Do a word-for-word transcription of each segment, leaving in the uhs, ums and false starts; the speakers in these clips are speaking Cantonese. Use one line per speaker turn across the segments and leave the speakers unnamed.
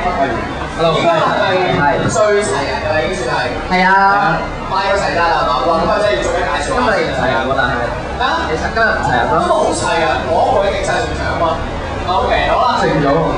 Hello， 依家係咪最齊人㗎啦？已經算係。係啊。快到齊㗎啦，係嘛？哇！咁啊，真係要逐一介紹下。今日唔齊人喎，但係。咩啊？其實今日唔齊人咯。今日好齊人，我一個已經競賽全場啊嘛。OK， 好啦。靜咗喎。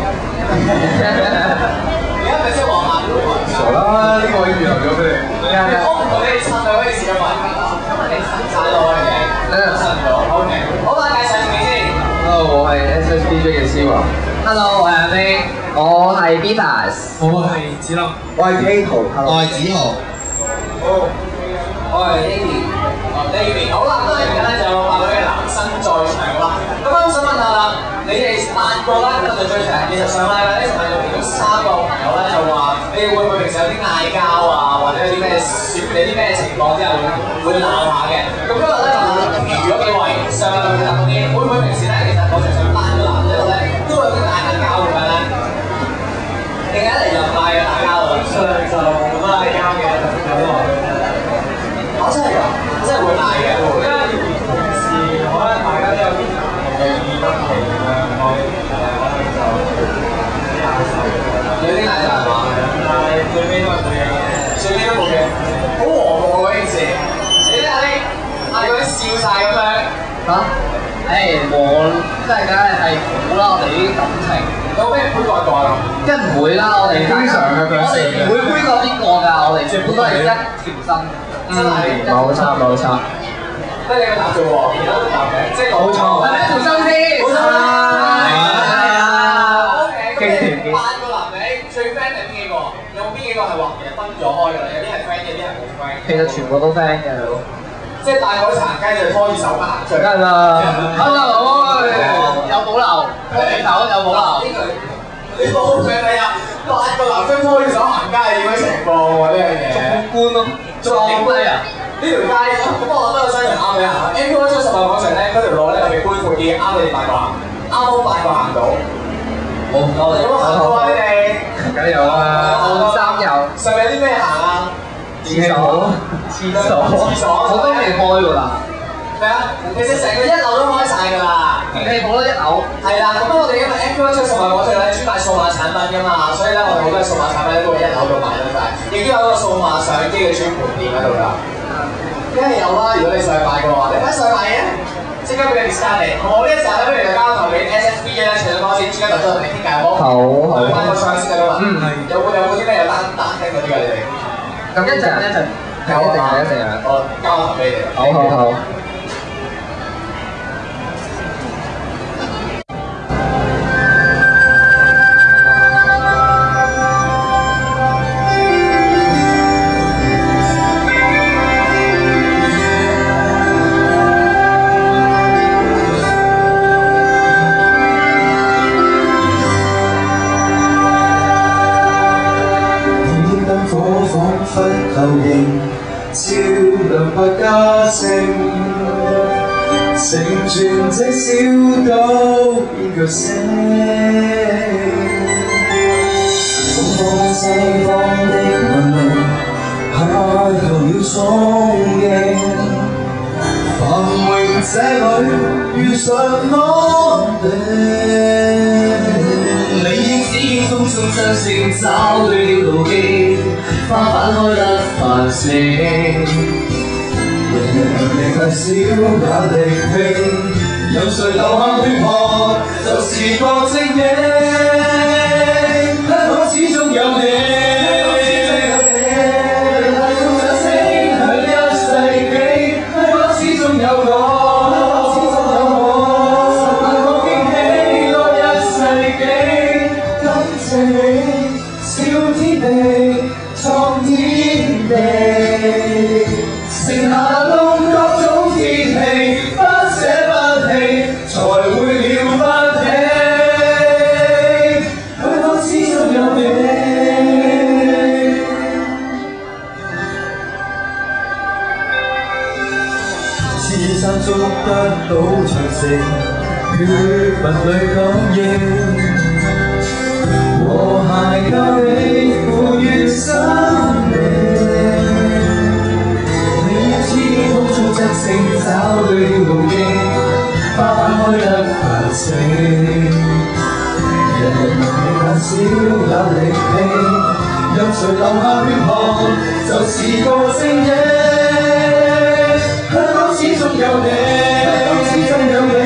而家咪即係黃萬會喎。傻啦！呢個已經預留咗俾你。我唔同你哋襯啊，可以試下問。今日你襯曬咯，已經。誒，襯咗。OK。好啦，介紹自己先。Hello， 我係 S S D J 嘅 C 華。Hello， 我係阿 May。我係 Betas。我係子林。我係 Kato。我係子豪。好。我係 Lady。哦 ，Lady。好啦，咁而家咧就有八位嘅男生在場啦。咁我想問下啦，你哋八個啦，今日最長，其實上禮拜咧就係有其中三個朋友咧就話，你哋會唔會平時有啲嗌交啊，或者有啲咩説你啲咩情況之後會會鬧下嘅？咁今日咧就其餘嗰幾位上嚟會答啲，會唔會平時咧其實我哋上八個男仔度咧都有啲嗌下交咁樣咧？定係一嚟就唔嗌嘅打交啊？上就冇嗌交嘅，有耐。我真係㗎，真係會嗌嘅。因為平時可能大家都有啲有意不同咁樣，我誒可能就啲嗌手，有啲嗌就係嘛，但係最尾都係冇嘢嘅，最尾都冇嘢，好和睦嗰件事。你睇下啲嗌嗰啲笑晒咁樣嚇，誒我真係梗係係好啦，我哋啲感情。有咩杯葛過啊？梗唔會啦，我哋經常嘅佢，我哋唔會杯葛邊個㗎，我哋全部都係一條心，真係冇錯冇錯。得你個答啫喎，其他都答嘅，即係冇錯。係咪條心先？冇錯啦，係啊。O K， 八個男仔最 friend 係邊幾個？有冇邊幾個係話其實分咗開㗎啦？有啲係 friend，有啲係冇 friend。其實全部都 friend 嘅。即係大海殘雞就拖住手行出嚟。梗係啦。Hello， 有保留，拖住手有保留。你冇上你啊！八個男生拖住手行街係點樣情況喎？呢樣嘢。壯觀咯，壯觀啊！呢條街咁我覺得個西人啱你行。M Q 一出十萬廣場咧，嗰條路咧特別寬闊啲，啱你哋八個行，啱好八個行到。好，有冇行到啊？你哋？梗有啦。三有。上面有啲咩行啊？廁所。廁所。廁所。我都未開㗎啦。咩啊？其實成個一樓都開晒㗎啦。你哋冇得一樓。係啦，咁我哋因為 M Q 一出十萬廣場咧，專賣數碼產品㗎嘛，所以咧我哋好多數碼產品咧都會一樓度賣得晒，亦都有個數碼相機嘅專門店喺度㗎。梗係有啦，如果你上去買嘅話，你快上去買嘅，即刻俾你 discount 你。我呢一時候咧，不如就交頭俾 S S D 嘅咧，除咗講先，專家就再同你傾偈好。好，好。翻個相先㗎嘛。嗯，係。有冇有冇啲咩有單單聽嗰啲㗎？你哋？咁一陣一陣。係一定係一定係。我交頭俾你。好好好。照亮百家姓，成全這小島變巨星。東方西方的文明，邂逅了蹤影。繁榮這裏遇上安定。理應只見風中雙星，找對了路徑。花瓣開得繁盛，人人能力太少也力拼，有誰流下血汗，就是個精英。香港始終有你。捉得到長城，血脈裏感應，和諧教你賦予生命。你知風中質性找對了路徑，花瓣開得繁盛。人人能力
少也力氣，任誰流下血汗，就是個正義。香港始終有你，香港始終有你。